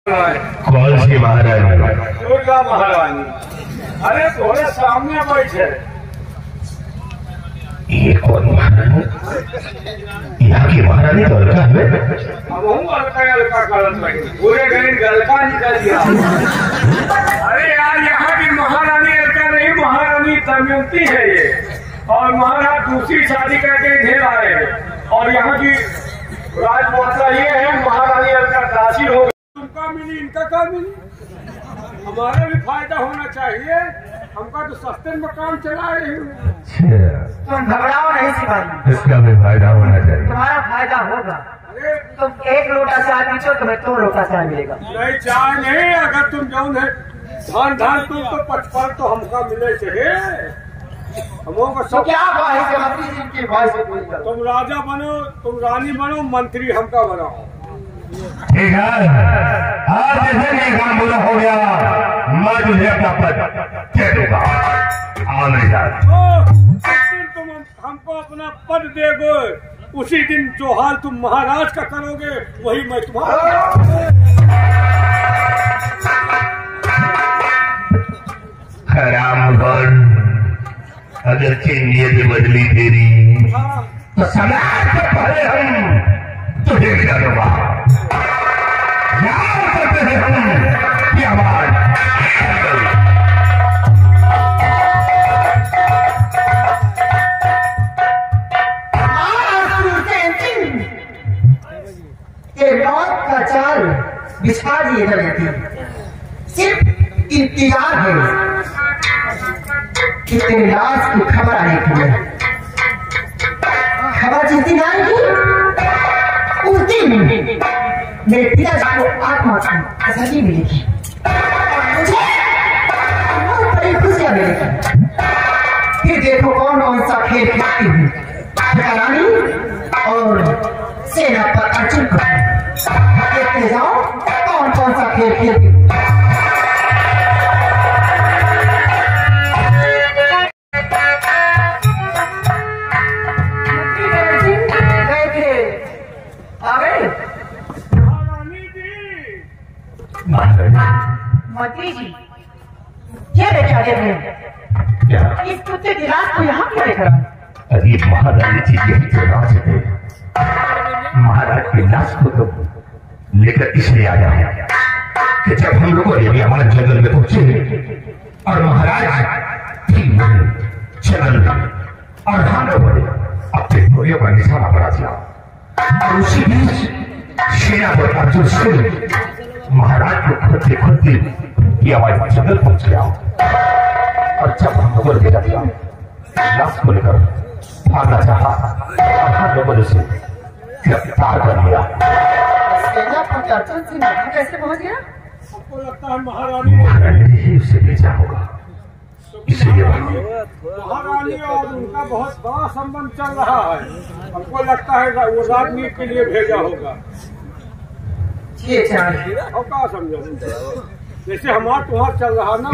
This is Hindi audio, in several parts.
कौन सी महारानी? दुर्गा महारानी। अरे थोड़े सामने बैठे। ये कौन महारानी? यहाँ की महारानी तो अलका है। अब हूँ अलका करत रही, पूरे गरीब अलका निकल दिया। अरे यार यहाँ की महारानी अलका नहीं, महारानी दमयंती है ये। और महाराज दूसरी शादी करके ढेर आए हैं। और यहाँ की राजमाता ये है, महारानी अलका दासी हो। तुमका मिली, इनका क्या मिली? हमारा भी फायदा होना चाहिए। हमका तो सस्ते में काम चला रही हूँ। तुम घबराओ नहीं सिपाही, इसका भी फायदा होना चाहिए। तुम्हारा फायदा होगा। अरे तुम एक लोटा चाय पीछो, तुम्हें 2 लोटा चाय मिलेगा। नहीं चाय नहीं, अगर तुम जाऊन है धान तुम तो 55 तो हमका मिले चाहिए। हमको तो क्या भाई से मंत्री जी की भाई से पूरी करो। तुम राजा बनो, तुम रानी बनो, मंत्री हमका बनाओ। ठीक है, आज जैसे ये काम पूरा हो गया, मैं तुझे अपना पद दे दूंगा। आओ मेरे साथ। जिस दिन तुम हमको अपना पद देगो, उसी दिन जो हाल तुम महाराज का करोगे, वही मैं तुम्हारा। रामगढ़ अगर नीयत बदली तेरी तो समाज से पहले हम तुझे करूंगा। याद करते हैं हम की आवाज। मौत का चाल बिछा दिए गए, सिर्फ इंतजार है कि तेरी लाश की खबर आने की है। खबर जिस दिन आएगी, उस दिन मेरे पिताजी को आत्मा की आजादी मिलेगी और मुझे बहुत बड़ी खुशियां मिलेगी। फिर देखो कौन कौन सा खेल खेलती हूँ, रानी और सेना पर अर्जुन को। देखते जाओ कौन कौन सा खेल खेलती हूँ। मंत्री जी, क्या लेके आ गए? क्या इस कुत्ते की लाश को यहाँ क्यों लेकर आए? अरे महारानी जी, यही तो राज है। महाराज की लाश को तो लेकर इसलिए आया है कि जब हम लोगों ने भी हमारे जंगल में पहुंचे और महाराज जंगल में और हम लोगों ने अपने घोड़ियों का निशाना बना दिया और उसी बीच सेना पर अर्जुन सिंह महाराज को खोदते खोदते ये हमारे जंगल पहुंच गया। और जब हम लोगों ने देखा दिया लाश को लेकर भागना चाहा और हम लोगों ने उसे गिरफ्तार कर लिया। सेना पर अर्जुन सिंह यहाँ कैसे पहुंच गया? हमको लगता है महारानी ही उसे भेजा होगा, इसीलिए महारानी और उनका बहुत बड़ा संबंध चल रहा है। हमको लगता है वो राजनीति के लिए भेजा होगा। और क्या समझो, जैसे हमारा तुम्हारा चल रहा ना,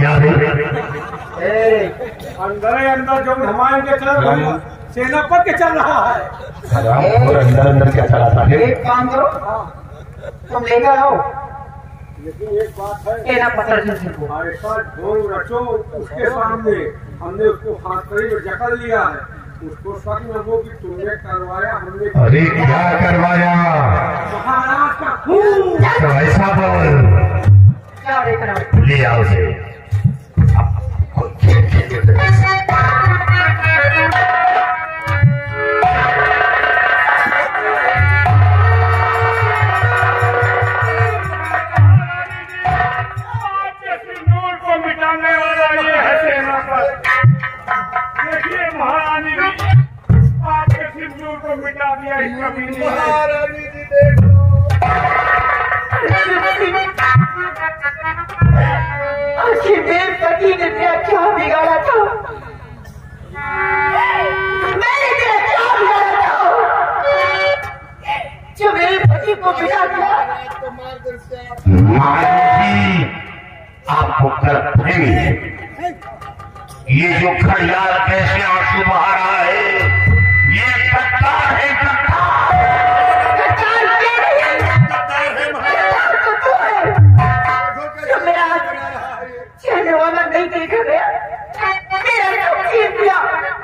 अंदर अंदर जो हमारे चल रहा है, सेना पर के चल रहा है। और अंदर अंदर क्या चला था? एक काम करो, तुम लेकर आओ। लेकिन एक बात है, सेना पर अर्जुन सिंह को ऐसा ढोंग रचो उसके सामने, हमने उसको फांसी में जकड़ लिया है। उसको शक न हो कि तुमने करवाया, हमने। अरे क्या करवाया? महाराज का खून। तो ऐसा बोल, क्या लेकर आओ? ले आओ उसे। को मिटाने वाला ये है सेना पर। देखिए महारानी भी आपके सिंदूर को मिटा दिया। कभी महारानी जी देखो, मेरे पति ने तेरा क्या बिगाड़ा था? मैंने तेरा क्या बिगाड़ा था जो मेरे पति को बिगाड़ दिया? आपको कर देंगे। ये जो खड़ियाल कैसे आंसू बहा रहा है, ये गद्दार है, गद्दार। गद्दार है महाराज। नहीं देखा गया मेरा सब छीन दिया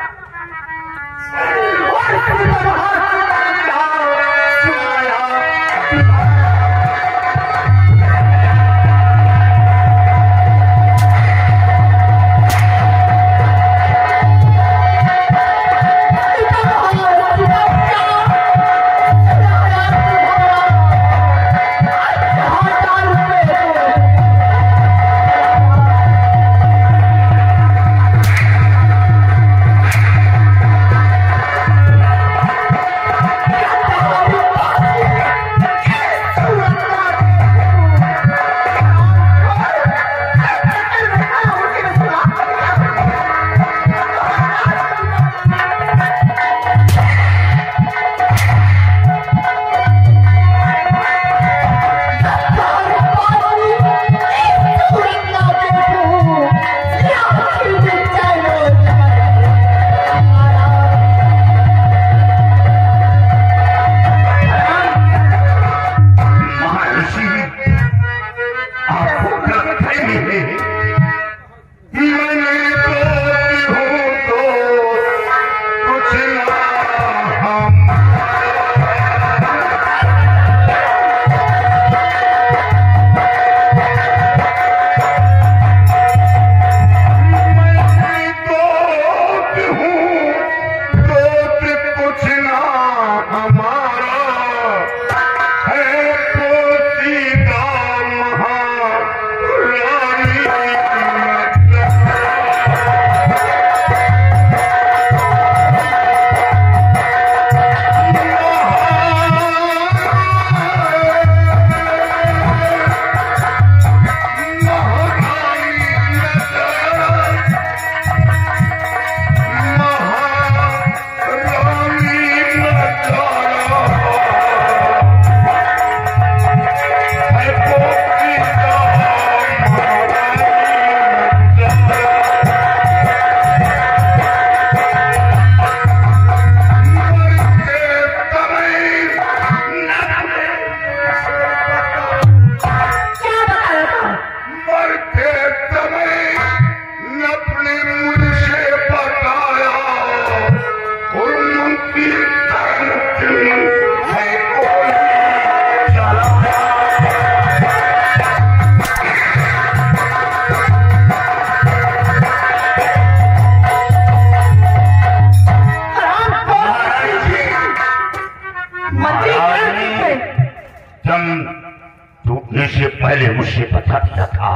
टूटने से पहले मुझसे बता दिया था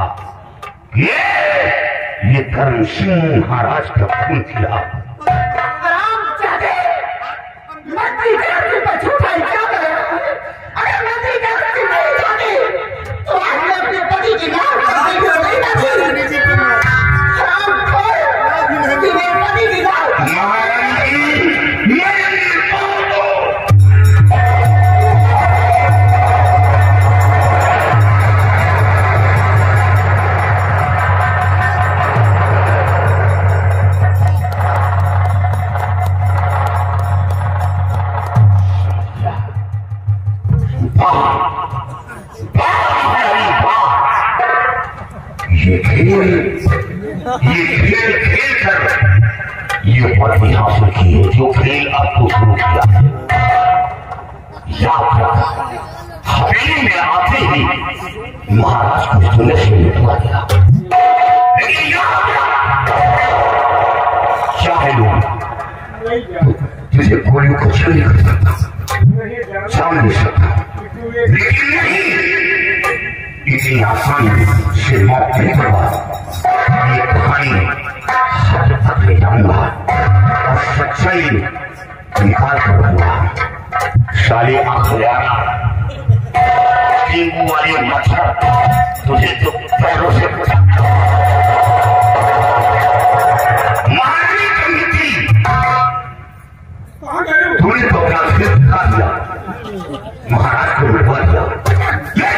ये धर्म सिंह महाराज का खून किया। ये खेल खेल कर ये पदवी हासिल की है जो खेल आपको शुरू किया है। याद रख, हवेली में आते ही महाराज को तूने से मिटवा दिया। लेकिन याद रख, चाहे लोग तुझे गोलियों को छू नहीं कर सकता, छान नहीं सकता, लेकिन नहीं इतनी आसानी से मौत नहीं करवा। ये कहानी हद तक ले जाऊंगा और सच्चाई निकाल कर दूंगा। साले आखियाना डेंगू वाले मच्छर तुझे तो पैरों से मारने की नीति तूने तो अपना सिर दिखा दिया, महाराज को मिटवा दिया।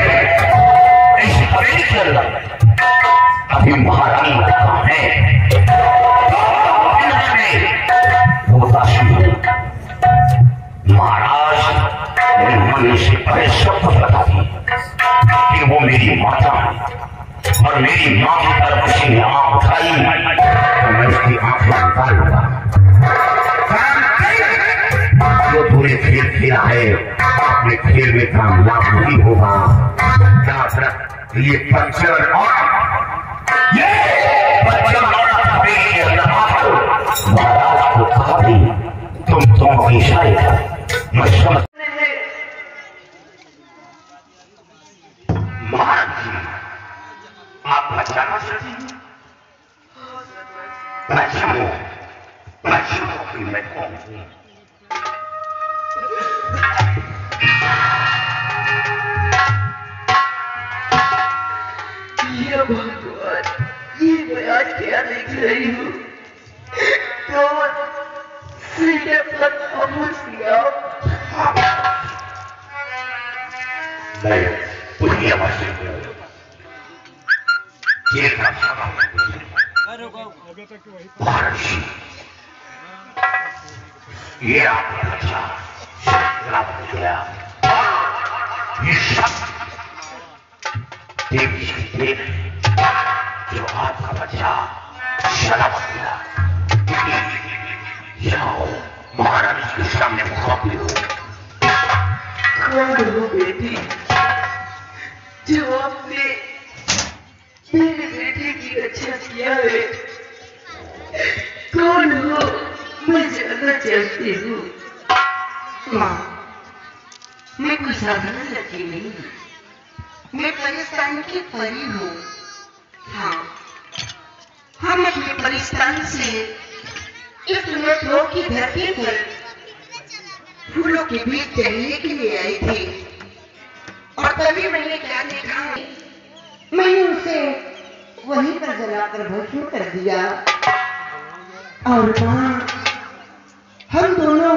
अभी महारानी कहा है वो दासी महाराज ने मन से पहले सब कुछ बता दी कि वो मेरी माता है। और मेरी माँ की तरफ से आँख उठाई तो मैं उसकी आँख में निकाल लूंगा। जो पूरे खेल खेला है अपने खेल में कामयाब नहीं होगा। ये पंचर और ये पंचर महाराज को कहा भी तुम हमेशा मैं समझ महाराज जी आप बचाना चाहते हैं। बचाओ कि मैं कौन हूँ। भगवान, ये मैं आज क्या देख रही हूँ? कौन सीधे पर अमुसिया मैं पुण्य वासी हूँ। ये महर्षि ये आपका बच्चा शराब हो गया। ये सब देवी शक्ति जो आपका बच्चा शराब हो गया। जाओ महाराज के सामने मुखाग्नि हो। कौन हो बेटी जो आपने मेरे बेटे की रक्षा किया है? कौन हो मैं जानना चाहती हूँ। माँ, मैं कोई साधारण लड़की नहीं हूँ, मैं परिस्तान की परी हूँ। हाँ, हम अपने परिस्तान से इस लोक की धरती पर फूलों के बीच टहलने के लिए आए थे और तभी मैंने क्या देखा, मैंने उसे वहीं पर जलाकर भस्म कर दिया। और माँ, हम दोनों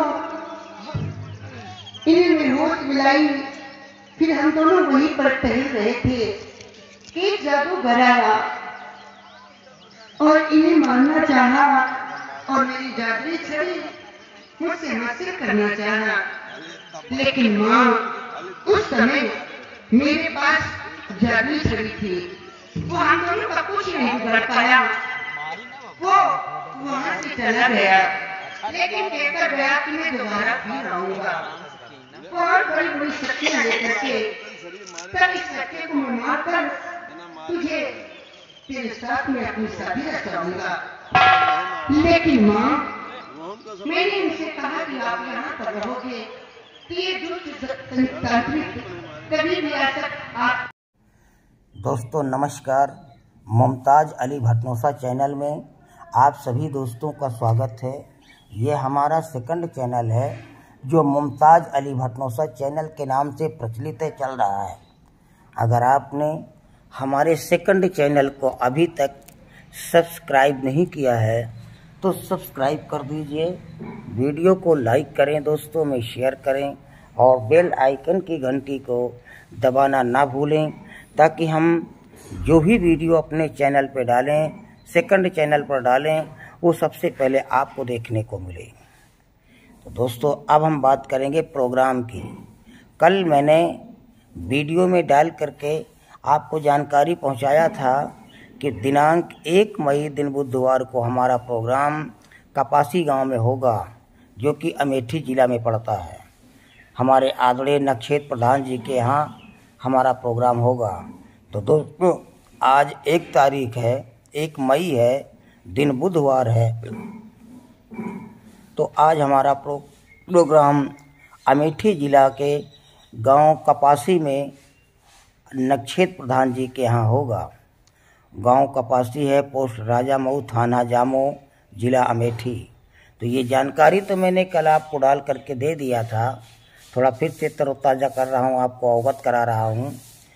इन्हें होश मिलाई, फिर हम दोनों वहीं पर टहल रहे थे कि जादूगर आया और इन्हें मारना चाहा और मेरी जादुई छड़ी मुझसे हासिल करना चाहा। लेकिन माँ, उस समय मेरे पास जादुई छड़ी थी, वो हम दोनों का कुछ नहीं कर पाया। वो वहां से चला गया, लेकिन कहकर गया कि मैं दोबारा फिर आऊंगा और बड़ी बड़ी शक्तियां लेकर के तब इस सत्य को मैं मारकर तुझे तेरे साथ में अपनी शादी रचाऊंगा। लेकिन माँ, मैंने इनसे कहा कि आप यहाँ पर रहोगे तो ये दुष्ट तांत्रिक कभी भी आप। दोस्तों नमस्कार, मुमताज अली भटनोसा चैनल में आप सभी दोस्तों का स्वागत है। ये हमारा सेकंड चैनल है जो मुमताज अली भटनोसा चैनल के नाम से प्रचलित चल रहा है। अगर आपने हमारे सेकंड चैनल को अभी तक सब्सक्राइब नहीं किया है तो सब्सक्राइब कर दीजिए, वीडियो को लाइक करें, दोस्तों में शेयर करें और बेल आइकन की घंटी को दबाना ना भूलें ताकि हम जो भी वीडियो अपने चैनल पर डालें, सेकंड चैनल पर डालें, वो सबसे पहले आपको देखने को मिले। तो दोस्तों अब हम बात करेंगे प्रोग्राम की। कल मैंने वीडियो में डाल करके आपको जानकारी पहुंचाया था कि दिनांक 1 मई दिन बुधवार को हमारा प्रोग्राम कपासी गांव में होगा, जो कि अमेठी जिला में पड़ता है। हमारे आदरणीय नक्षेत्र प्रधान जी के यहाँ हमारा प्रोग्राम होगा। तो दोस्तों आज 1 तारीख है, 1 मई है, दिन बुधवार है। तो आज हमारा प्रोग्राम अमेठी जिला के गांव कपासी में नक्षेत्र प्रधान जी के यहाँ होगा। गांव कपासी है, पोस्ट राजा मऊ, थाना जामो, जिला अमेठी। तो ये जानकारी तो मैंने कल आपको डाल करके दे दिया था, थोड़ा फिर से तरोताज़ा कर रहा हूँ, आपको अवगत करा रहा हूँ।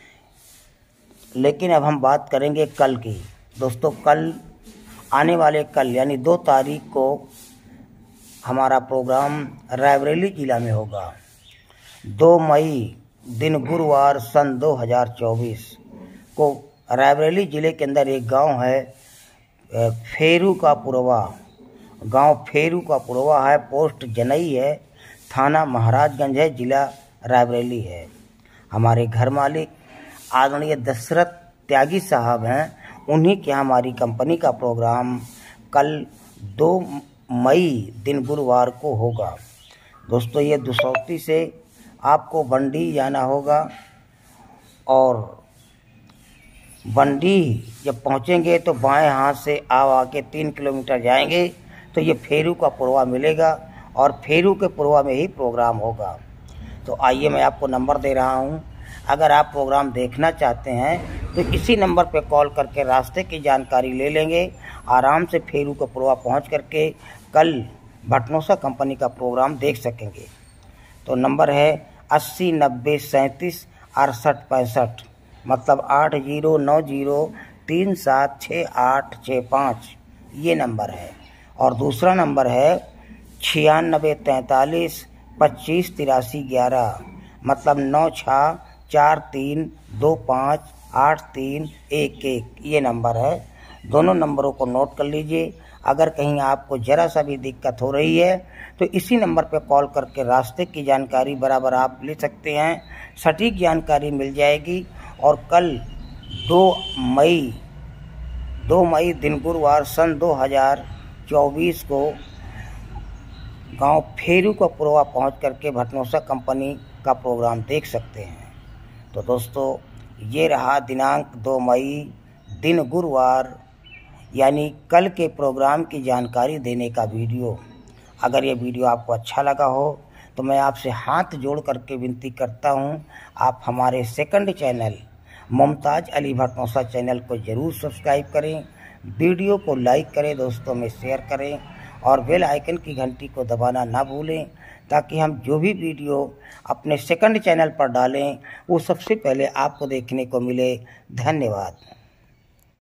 लेकिन अब हम बात करेंगे कल की। दोस्तों कल आने वाले कल यानी 2 तारीख को हमारा प्रोग्राम रायबरेली जिला में होगा। 2 मई दिन गुरुवार सन 2024 को रायबरेली जिले के अंदर एक गांव है फेरू का पुरवा। गांव फेरू का पुरवा है, पोस्ट जनई है, थाना महाराजगंज है, जिला रायबरेली है। हमारे घर मालिक आदरणीय दशरथ त्यागी साहब हैं, उन्हीं के हमारी कंपनी का प्रोग्राम कल 2 मई दिन गुरुवार को होगा। दोस्तों ये दुसौती से आपको बंडी जाना होगा और बंडी जब पहुंचेंगे तो बाएं हाथ से आके 3 किलोमीटर जाएंगे तो ये फेरू का पुरवा मिलेगा और फेरू के पुरवा में ही प्रोग्राम होगा। तो आइए मैं आपको नंबर दे रहा हूँ, अगर आप प्रोग्राम देखना चाहते हैं तो इसी नंबर पे कॉल करके रास्ते की जानकारी ले लेंगे। आराम से फेरू के पुरवा पहुँच करके कल भटनोसा कंपनी का प्रोग्राम देख सकेंगे। तो नंबर है 80 90 37 68 65, मतलब 8090376865 ये नंबर है। और दूसरा नंबर है 96 43 25 83 11, मतलब 9643258311 ये नंबर है। दोनों नंबरों को नोट कर लीजिए। अगर कहीं आपको जरा सा भी दिक्कत हो रही है तो इसी नंबर पर कॉल करके रास्ते की जानकारी बराबर आप ले सकते हैं, सटीक जानकारी मिल जाएगी। और कल 2 मई दिन गुरुवार सन 2024 को गांव फेरू का पुरवा पहुंच करके भटनोसा कंपनी का प्रोग्राम देख सकते हैं। तो दोस्तों ये रहा दिनांक 2 मई दिन गुरुवार यानी कल के प्रोग्राम की जानकारी देने का वीडियो। अगर ये वीडियो आपको अच्छा लगा हो तो मैं आपसे हाथ जोड़ करके विनती करता हूँ, आप हमारे सेकंड चैनल मुमताज अली भटनोसा चैनल को ज़रूर सब्सक्राइब करें, वीडियो को लाइक करें, दोस्तों में शेयर करें और बेल आइकन की घंटी को दबाना ना भूलें, ताकि हम जो भी वीडियो अपने सेकंड चैनल पर डालें वो सबसे पहले आपको देखने को मिले। धन्यवाद।